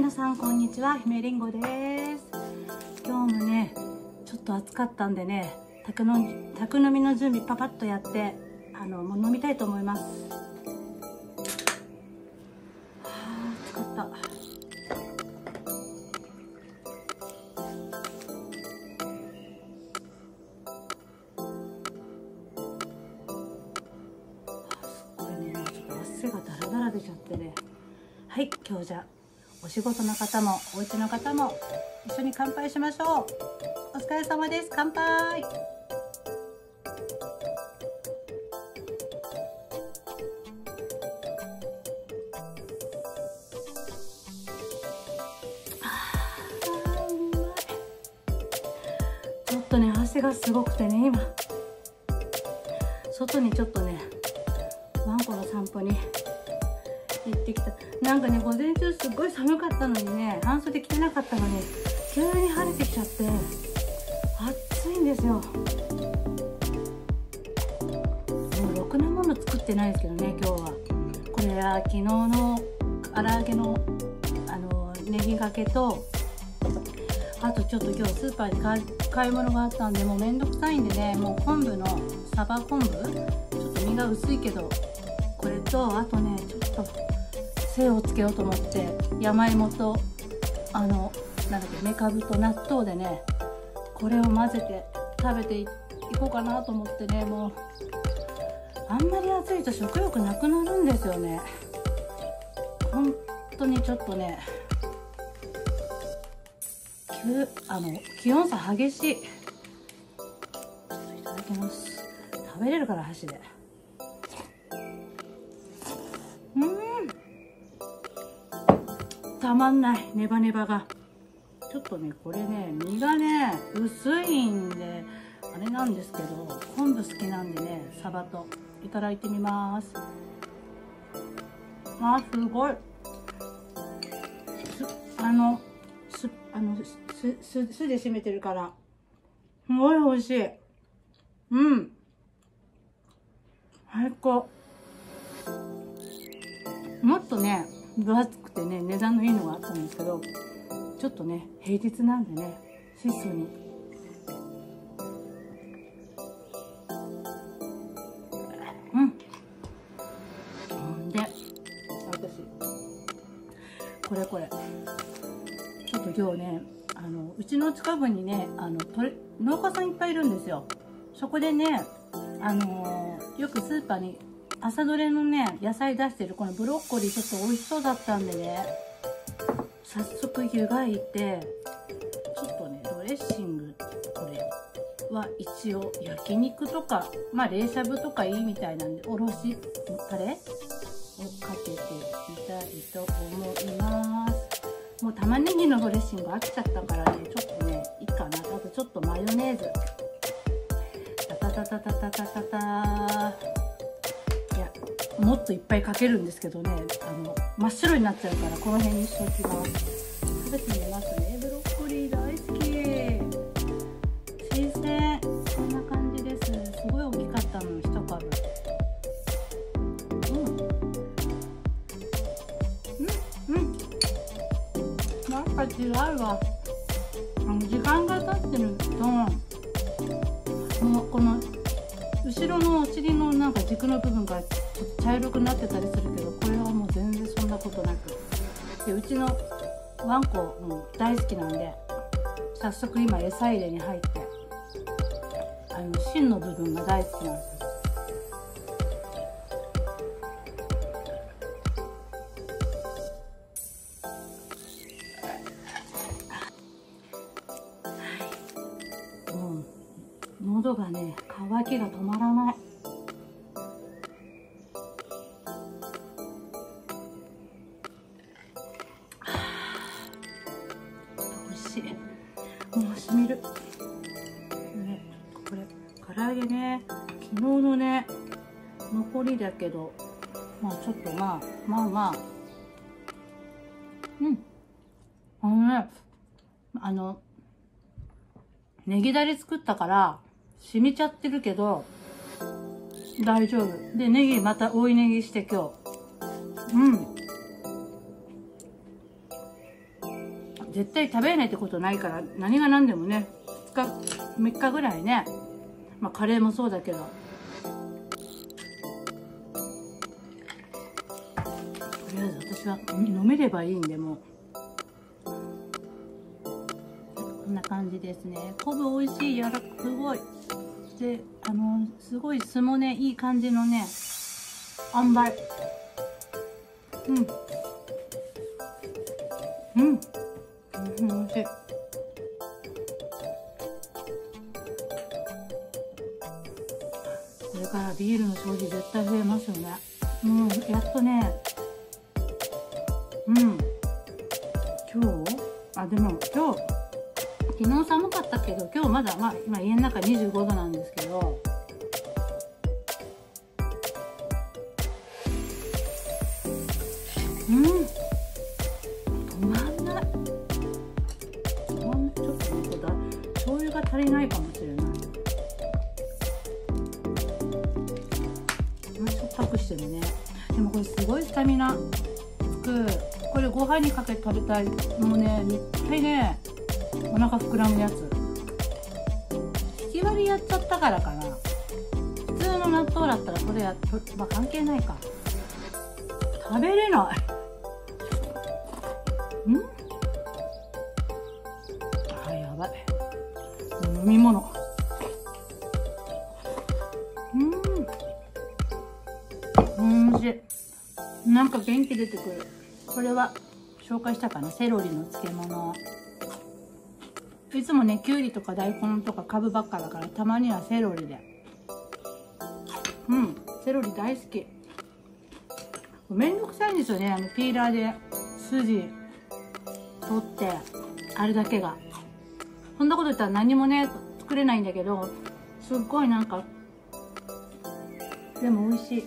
皆さんこんにちは、姫りんごです。今日もねちょっと暑かったんでね、宅飲みの準備パパッとやってもう飲みたいと思います。暑かった。すごいね、ちょっと汗がダラダラ出ちゃってね。はい、今日じゃお仕事の方もお家の方も一緒に乾杯しましょう。お疲れ様です。乾杯。ちょっとね汗がすごくてね、今外にちょっとねワンコの散歩に行ってきた。なんかね午前中すっごい寒かったのにね、半袖着てなかったのに急に晴れてきちゃって暑いんですよ。もうろくなもの作ってないですけどね、今日は。これは昨日の唐揚げのネギがけと、あとちょっと今日スーパーに買い物があったんで、もうめんどくさいんでね、もう昆布のサバ昆布、ちょっと身が薄いけどこれと、あとねちょっと精をつけようと思って山芋となんだっけ、めかぶと納豆でね、これを混ぜて食べていこうかなと思ってね。もうあんまり暑いと食欲なくなるんですよね。本当にちょっとね気温差激しい。ちょっといただきます。食べれるから箸で。たまんない、ネバネバが。ちょっとねこれね身がね薄いんであれなんですけど、昆布好きなんでね、サバといただいてみます。すごい酢で締めてるからすごい美味しい。最高。もっとね分厚くてね値段のいいのがあったんですけど、ちょっとね平日なんでね質素に。で私これちょっと今日ねうちの近くにね農家さんいっぱいいるんですよ。そこでねよくスーパーに朝どれのね野菜出してるこのブロッコリー、ちょっと美味しそうだったんでね、早速湯がいて、ちょっとねドレッシング、これは一応焼肉とか冷しゃぶとかいいみたいなんで、おろしタレをかけていきたいと思います。もう玉ねぎのドレッシング飽きちゃったからね、ちょっとねいいかな。あとちょっとマヨネーズ、タタタタタタタタ、もっといっぱいかけるんですけどね、真っ白になっちゃうからこの辺にしておきます。食べてみますね。ブロッコリー大好き。新鮮。こんな感じです。すごい大きかったの、1株。なんか違うわ。時間が経ってるともうこの後ろのお尻のなんか軸の部分がちょっと茶色くなってたりするけど、これはもう全然そんなことなくで、うちのワンコも大好きなんで、早速今餌入れに入って、芯の部分が大好きなんですよ。もう喉がね渇きが止まらない。美味しい。もうしみるね。これ唐揚げね、昨日のね残りだけど、ちょっとネギだれ作ったから染みちゃってるけど大丈夫で、ネギまた追いネギして今日絶対食べれないってことないから、何が何でもね、2日、3日ぐらいね、まあカレーもそうだけど、とりあえず私は飲めればいいんで、もうこんな感じですね。昆布美味しい、柔らかく、すごいで、すごい酢もね、いい感じのね、塩梅。うん、美味しい。これからビールの消費絶対増えますよね。やっとね、今日、でも今日、昨日寒かったけど、今日まだ、今家の中25度なんですけど、止まんない。ちょっと醤油が足りないかもしれない。しょっぱくしてるね。でもこれすごいスタミナつく。これご飯にかけて食べたい。もうね、絶対ね、お腹膨らむやつ。引き割りやっちゃったからかな。普通の納豆だったらこれ関係ないか。食べれない。やばい。飲み物。おいしい。なんか元気出てくる。これは紹介したかな、セロリの漬物。いつもね、きゅうりとか大根とかカブばっかだから、たまにはセロリで。セロリ大好き。めんどくさいんですよね、ピーラーで筋取って、あれだけが。そんなこと言ったら何もね、作れないんだけど、すっごいなんか、でも美味しい。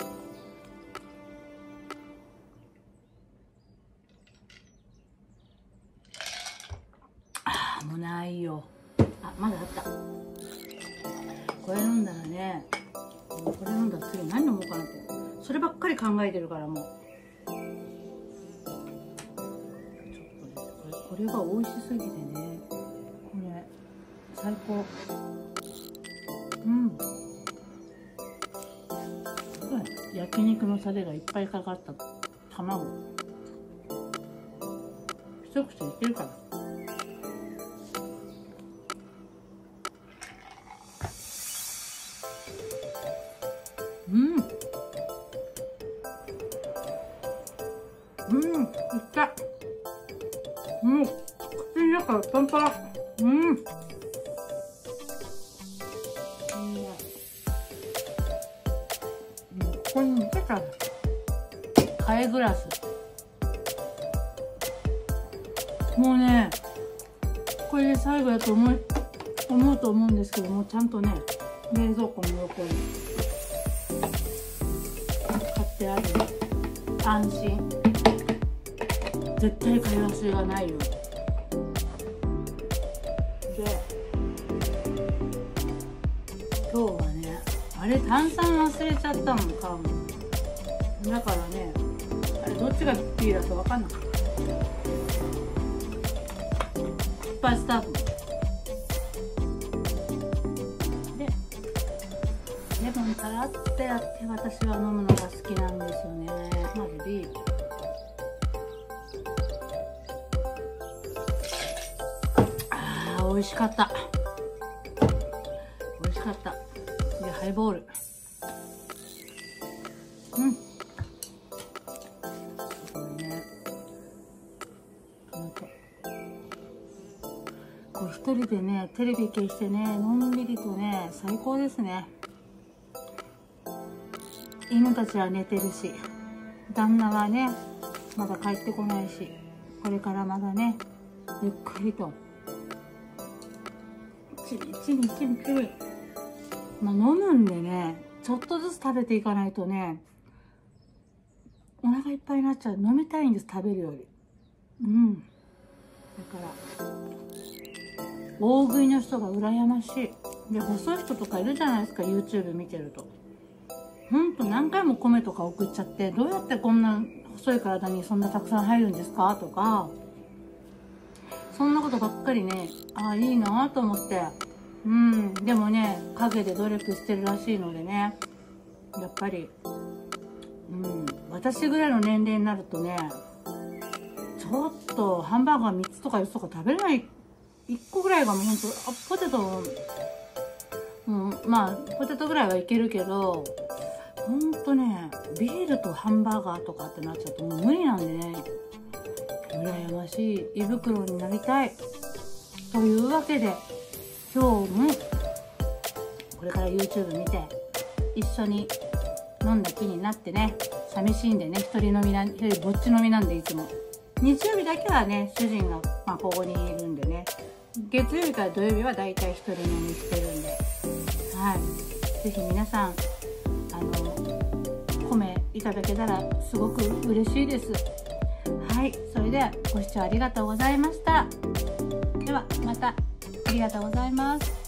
もうないよ。まだあった。これ飲んだらね、これ飲んだら次何飲もうかなって。そればっかり考えてるから、もう。これが美味しすぎてね。これ、最高。焼肉のタレがいっぱいかかった卵。一口いけるかな。いった。口の中パンパン。ここに似てた。替えグラス。もうね、これで最後やと思うと思うんですけども、ちゃんとね、冷蔵庫の横に買ってある。安心。絶対買い忘れがないよ。で、今日はね、あれ炭酸忘れちゃったもん、買うの。だからね、あれどっちがピーラーか分かんなかった。失敗スタート。で、レモンたらってやって私は飲むのが好きなんですよね。まずビール。美味しかった。美味しかった。で、ハイボール。これね。こう一人でね、テレビ消してね、のんびりとね、最高ですね。犬たちは寝てるし、旦那はね、まだ帰ってこないし、これからまだね、ゆっくりと。ちびちび。飲むんでね、ちょっとずつ食べていかないとね、お腹いっぱいになっちゃう。飲みたいんです、食べるより。だから大食いの人が羨ましい。で、細い人とかいるじゃないですか、 YouTube 見てると。ほんと何回も米とか送っちゃって、どうやってこんな細い体にそんなたくさん入るんですかとか、 そんなことばっかりね、ああいいなと思って。でもね、陰で努力してるらしいのでね、やっぱり私ぐらいの年齢になるとね、ちょっとハンバーガー3つとか4つとか食べれない。1個ぐらいがもうほんと、ポテト、まあポテトぐらいはいけるけど、ほんとね、ビールとハンバーガーとかってなっちゃうともう無理なんでね、羨ましい胃袋になりたいというわけで、今日もこれから YouTube 見て一緒に飲んだ気になってね、寂しいんでね、一人ぼっち飲みなんで、いつも日曜日だけはね、主人がここにいるんでね、月曜日から土曜日はだいたい一人飲みしてるんで、はい、ぜひ皆さんコメいただけたらすごく嬉しいです。はい、それではご視聴ありがとうございました。ではまた、ありがとうございます。